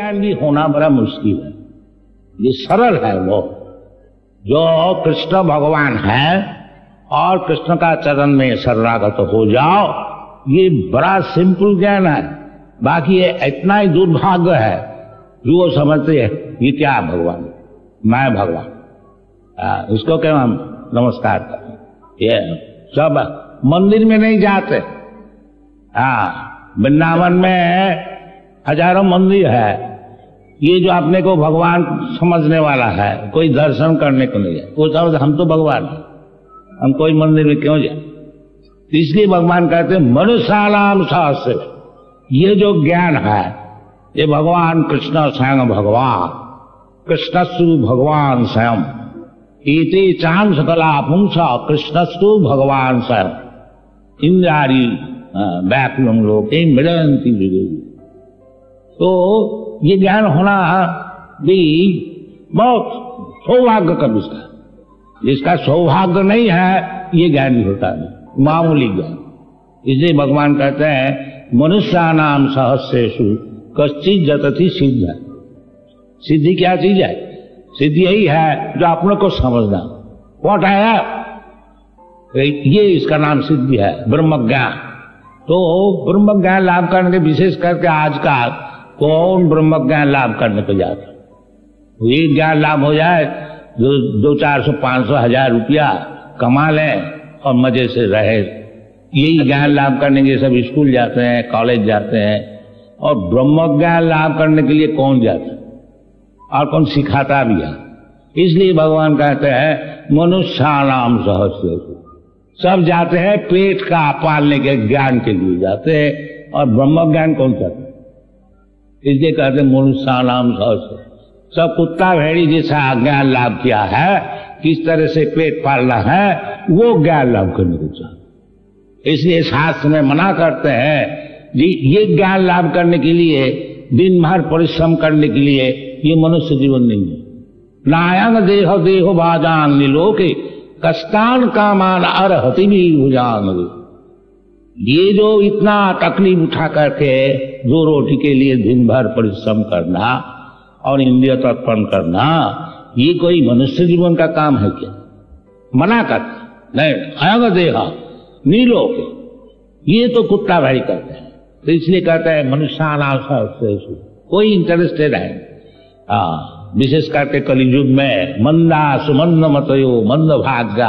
ज्ञान भी होना बड़ा मुश्किल है। ये सरल है वो जो कृष्ण भगवान है और कृष्ण का चरण में शरणागत हो जाओ, ये बड़ा सिंपल ज्ञान है। बाकी ये इतना ही दुर्भाग्य है जो वो समझते हैं ये क्या भगवान, मैं भगवान, इसको क्या हम नमस्कार करें। ये सब मंदिर में नहीं जाते। वृंदावन में हजारों मंदिर है, ये जो अपने को भगवान समझने वाला है कोई दर्शन करने को नहीं है, वो समझ हम तो भगवान है, हम कोई मंदिर में क्यों जाए। इसलिए भगवान कहते हैं मनुष्याणाम सहस्र, ये जो ज्ञान है ये भगवान कृष्ण स्वयं भगवान, कृष्णस्तु भगवान स्वयं, इति चांद सकला पुंसा कृष्णस्तु भगवान स्वयं, इंद्रारी व्याकुलम लोके मिलंति विदुः। तो ये ज्ञान होना भी बहुत सौभाग्य का विषय। जिसका सौभाग्य नहीं है ये ज्ञान भी होता नहीं, मामूली ज्ञान। इसलिए भगवान कहते हैं मनुष्यानाम सहस्रेषु कश्चित् जतति सिद्ध। सिद्धि क्या चीज है? सिद्धि यही है जो अपने को समझना। व्हाट है ये, इसका नाम सिद्धि है, ब्रह्म ज्ञान। तो ब्रह्म ज्ञान लाभ करने के विशेष करके आजकल कौन ब्रह्म ज्ञान लाभ करने को जाता? ये ज्ञान लाभ हो जाए, 200-400 500 1000 रुपया कमा लें और मजे से रहे, यही ज्ञान लाभ करने के सब स्कूल जाते हैं, कॉलेज जाते हैं। और ब्रह्म ज्ञान लाभ करने के लिए कौन जाता है और कौन सिखाता भी है? इसलिए भगवान कहते हैं मनुष्याणाम सहस्रेषु, सब जाते हैं पेट का पालने के ज्ञान के लिए जाते हैं, और ब्रह्म ज्ञान कौन करता है? इसलिए कहते हैं मनुष्याणाम सहस्रेषु। सब कुत्ता भेड़ी जैसा ज्ञान लाभ किया है, किस तरह से पेट पालना है वो ज्ञान लाभ करने को चाहिए। इसलिए शास्त्र में मना करते हैं ये ज्ञान लाभ करने के लिए दिन भर परिश्रम करने के लिए ये मनुष्य जीवन नहीं है। नायंग देह देहो बाजान निलोके कष्टान कामान अर्हति भी भुजान। ये जो इतना तकलीफ उठा करके 2 रोटी के लिए दिन भर परिश्रम करना और इंद्रिय तर्पण करना, ये कोई मनुष्य जीवन का काम है क्या? मना करते नहीं, अयंग देहा नीलोके, ये तो कुत्ता भाई करते हैं। तो इसलिए कहते हैं मनुष्याणाम सहस्रेषु, कोई इंटरेस्टेड है। विशेष करके कलियुग में मंदा सुमंद मतयो मंद भाग्या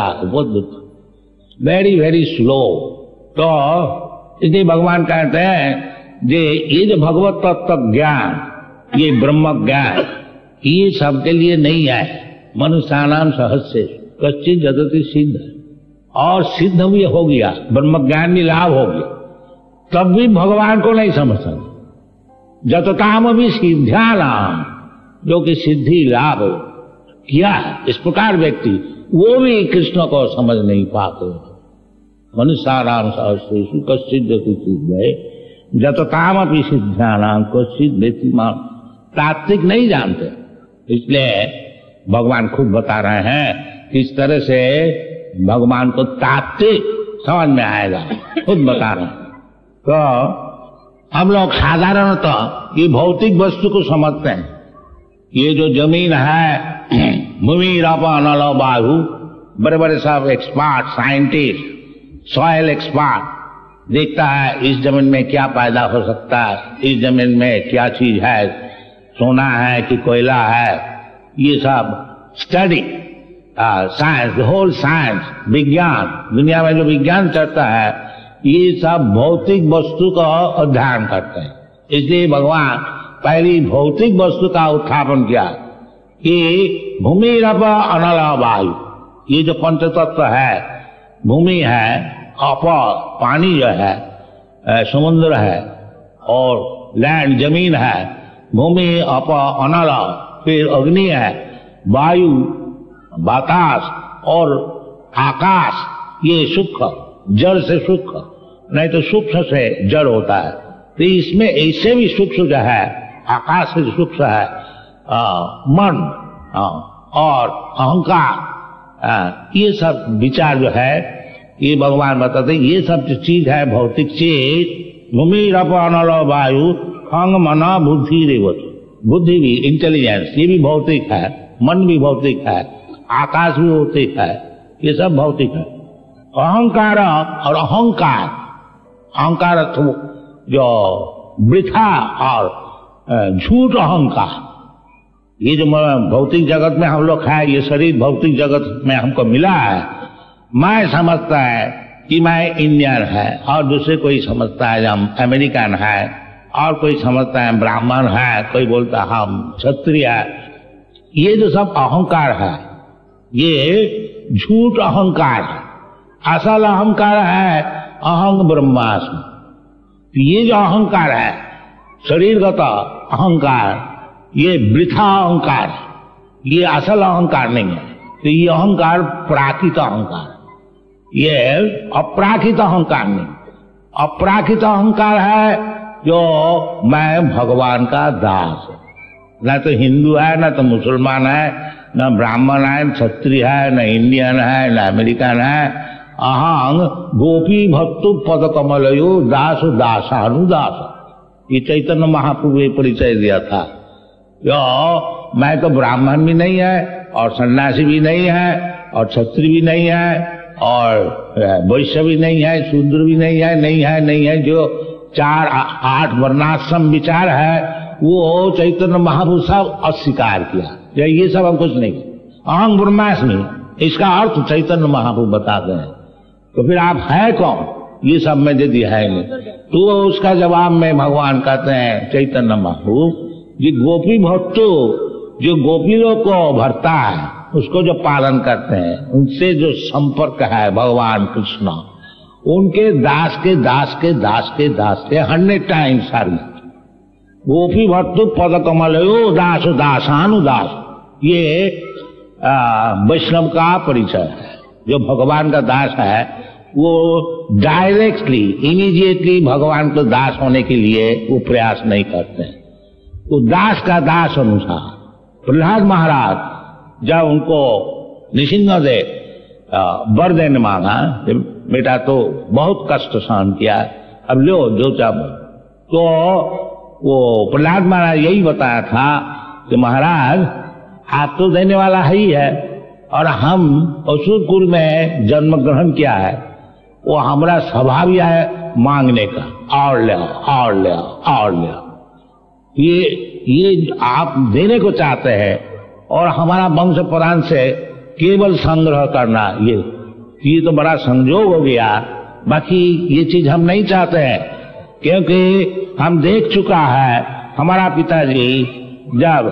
वेरी वेरी स्लो। तो इसलिए भगवान कहते हैं ये जो भगवत तत्व ज्ञान, ये ब्रह्म ज्ञान, ये सबके लिए नहीं है। मनुष्याणाम सहस्रेषु कश्चित् जतति सिद्ध, और सिद्ध भी हो गया, ब्रह्म ज्ञान भी लाभ हो गया, तब भी भगवान को नहीं समझ सकते। जतताम भी सिद्ध्यानाम, जो कि सिद्धि लाभ किया है, इस प्रकार व्यक्ति वो भी कृष्ण को समझ नहीं पाते। मनुष्याणाम सहस्रेषु कश्चित् जतति सिद्ध, जतताम अपि सिद्ध्यानाम कश्चित् वेत्तिमाम। तात्विक नहीं जानते, इसलिए भगवान खुद बता रहे हैं किस तरह से भगवान को तात्विक समझ में आएगा, खुद बता रहे हैं। तो हम लोग साधारणतः ये भौतिक वस्तु को समझते हैं। ये जो जमीन है, भूमि रपा नल वायु, बड़े बड़े सब एक्सपर्ट साइंटिस्ट, सॉइल एक्सपर्ट देखता है इस जमीन में क्या पैदा हो सकता है, इस जमीन में क्या चीज है, सोना है कि कोयला है, ये सब स्टडी साइंस, होल साइंस, विज्ञान, दुनिया में जो विज्ञान चलता है ये सब भौतिक वस्तु का अध्ययन करते हैं। इसलिए भगवान पहली भौतिक वस्तु का उत्थापन किया कि भूमि रप अनल वायु, ये जो पंचतत्व है, भूमि है, अप पानी जो है, समुद्र है, और लैंड जमीन है, भूमि अप अनल, फिर अग्नि है, वायु बतास, और आकाश, ये सूक्ष्म, जड़ से सूक्ष्म, नहीं तो सूक्ष्म से जड़ होता है। तो इसमें ऐसे भी सूक्ष्म जो है, आकाश से सूक्ष्म है मन और अहंकार, ये सब विचार जो है ये भगवान बताते, ये सब जो चीज है भौतिक चीज, भूमि रप अनल वायु खंग मना बुद्धि रेवत, बुद्धि भी, इंटेलिजेंस, ये भी भौतिक है, मन भी भौतिक है, आकाश भी भौतिक है, ये सब भौतिक है। अहंकार और अहंकार, अहंकार जो वृथा और झूठ अहंकार, ये जो भौतिक जगत में हम लोग है, ये शरीर भौतिक जगत में हमको मिला है। मैं समझता है कि मैं इंडियन है, और दूसरे कोई समझता है हम अमेरिकन है, और कोई समझता है ब्राह्मण है, कोई बोलता है हम क्षत्रिय है। ये जो सब अहंकार है, ये झूठ अहंकार है। असल अहंकार है अहं ब्रह्मास्मि। ये जो अहंकार है, शरीरगत अहंकार, ये वृथा अहंकार है, ये असल अहंकार नहीं है। तो ये अहंकार प्राकृत अहंकार, ये अपराकृत अहंकार नहीं। अपराकृत अहंकार है जो मैं भगवान का दास हूं। न तो हिंदू है, न तो मुसलमान है, न ब्राह्मण है, न क्षत्रिय है, न इंडियन है, न अमेरिकन है। अहं गोपी भक्तु पद कमलयो दास दासानुदास। ये चैतन्य महाप्रभु ने परिचय दिया था। यो मैं तो ब्राह्मण भी नहीं है, और सन्यासी भी नहीं है, और क्षत्रिय भी नहीं है, और वैश्य भी नहीं है, शूद्र भी नहीं है, नहीं है। जो 4-8 वर्णाश्रम विचार है, वो चैतन्य महाप्रभु सब अस्वीकार किया। ये सब हम कुछ नहीं। अहं ब्रह्मास्मि, इसका अर्थ चैतन्य महाप्रभु बताते हैं। तो फिर आप है कौन? ये सब में यदि है नहीं, तो उसका जवाब में भगवान कहते हैं चैतन्य महाप्रभु, ये गोपी भक्तों, जो गोपी लोग को भरता है, उसको जो पालन करते हैं, उनसे जो संपर्क है भगवान कृष्ण, उनके दास के दास के दास के दास के 100 टाइम्स सारी गोपी भक्तु पद कमलयो दास दासानुदास। ये वैष्णव का परिचय है। जो भगवान का दास है, वो डायरेक्टली इमीडिएटली भगवान को दास होने के लिए वो प्रयास नहीं करते हैं। वो दास का दास अनुसार। प्रहलाद महाराज जब उनको नृसिंहदेव वर देने मांगा, बेटा तो बहुत कष्ट सहन किया, अब लो जो चाहो, तो वो प्रहलाद महाराज यही बताया था कि महाराज आप तो देने वाला ही है, और हम असुर कुल में जन्म ग्रहण किया है, वो हमारा स्वभाव ही है मांगने का, और ले आओ और ले आओ और ले आओ। ये आप देने को चाहते हैं, और हमारा वंश पुराण से केवल संग्रह करना, ये तो बड़ा संजोग हो गया। बाकी ये चीज हम नहीं चाहते हैं, क्योंकि हम देख चुका है हमारा पिताजी जब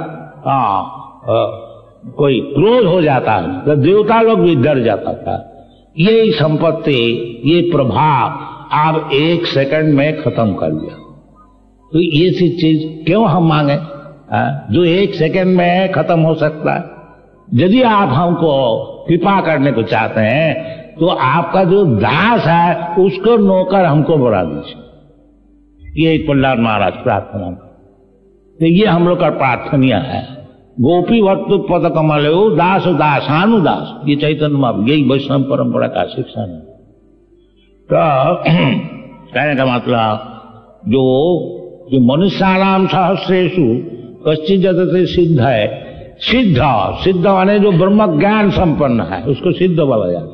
कोई क्रोध हो जाता है तो देवता लोग भी डर जाता था। ये संपत्ति, ये प्रभाव आप 1 सेकंड में खत्म कर दिया। तो ये सी चीज क्यों हम मांगे, जो 1 सेकंड में खत्म हो सकता है। यदि आप हमको कृपा करने को चाहते हैं, तो आपका जो दास है उसको नौकर हमको बना दीजिए। ये प्रहलाद महाराज प्रार्थना, तो ये हम लोग का प्रार्थनीय है। गोपी भक्तु पद कमलयो दास दासानुदास, ये चैतन्य महाप्रभु, यही वैष्णव परंपरा का शिक्षण है। तो कहने का मतलब जो मनुष्याणाम सहस्रेषु कश्चित् जगते सिद्ध है। सिद्ध माने जो ब्रह्म ज्ञान संपन्न है, उसको सिद्ध बोला जाता।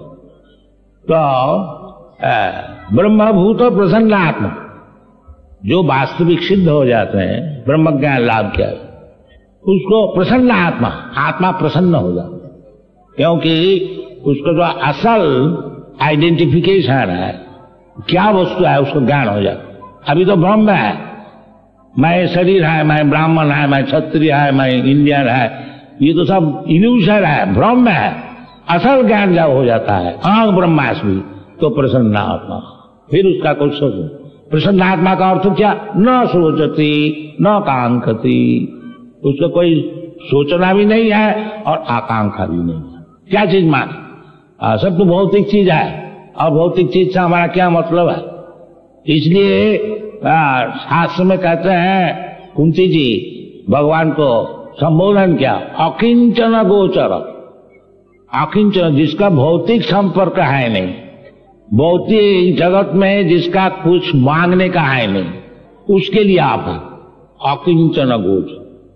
तो ब्रह्मभूत प्रसन्नात्मा, जो वास्तविक सिद्ध हो जाते हैं, ब्रह्म ज्ञान लाभ किया, उसको प्रसन्न आत्मा, आत्मा प्रसन्न हो जाती है, क्योंकि उसको जो असल आइडेंटिफिकेशन है, क्या वस्तु है, उसको ज्ञान हो जाता है। अभी तो ब्रह्म है, मैं शरीर है, मैं ब्राह्मण है, मैं क्षत्रिय है, मैं इंडियन है, ये तो सब इल्यूशन है, भ्रम है। असल ज्ञान जब हो जाता है अहं ब्रह्मास्मि, तो प्रसन्न आत्मा, फिर उसका कुछ सोचो। प्रसन्न आत्मा का अर्थ क्या? न सोचती न कांक्षती, उसको कोई सोचना भी नहीं है और आकांक्षा भी नहीं है। क्या चीज माने? सब तो भौतिक चीज है, और भौतिक चीज से हमारा क्या मतलब है? इसलिए शास्त्र में कहते हैं, कुंती जी भगवान को संबोधन किया, अकिंचन गोचर। अकिंचन, जिसका भौतिक संपर्क है नहीं, भौतिक जगत में जिसका कुछ मांगने का है नहीं, उसके लिए आप है अकिंचन गोचर।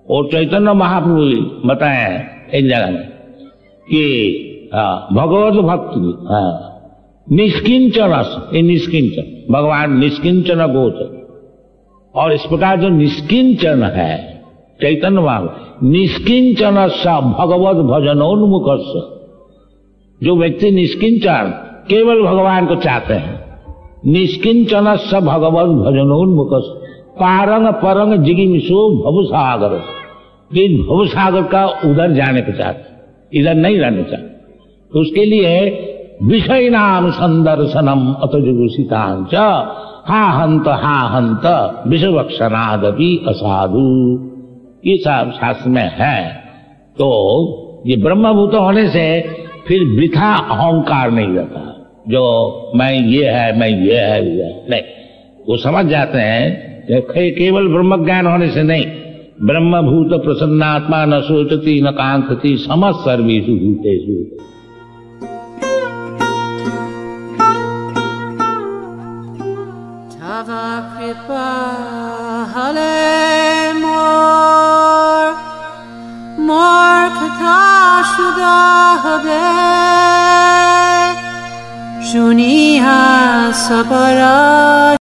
और चैतन्य महाप्रभु बताए हैं एक जगह में कि भगवत भक्ति निष्किंचन, ये निष्किंचन भगवान निष्किंचन गोचर। और इस प्रकार जो निष्किंचन है चैतन्य महाप्रभु, निष्किंचन स भगवत भजनोन्मुख, जो व्यक्ति निष्किंचन केवल भगवान को चाहते हैं, निष्किंचन स भगवत भजनोन्मुख पारंग परंग जिगिमिषो भवसागर, इस भवसागर का उधर जाने को चाहते, इधर नहीं रहना चाहते। तो उसके लिए विषय नाम संदर्शनम अतजुगुषितांच हा हंत विषवक्षनादपि असाधु, ये सब शास्त्र में है। तो ये ब्रह्मभूत होने से फिर वृथा अहंकार नहीं रहता, जो मैं ये है मैं ये है नहीं, वो समझ जाते हैं केवल ब्रह्म ज्ञान होने से नहीं। ब्रह्मभूत प्रसन्नात्मा न सोचती न कांक्षति समस्त सर्वेषु भूतेषु। तव कृपा हले मोर कथा शुदा हबे, शुनिया सबरा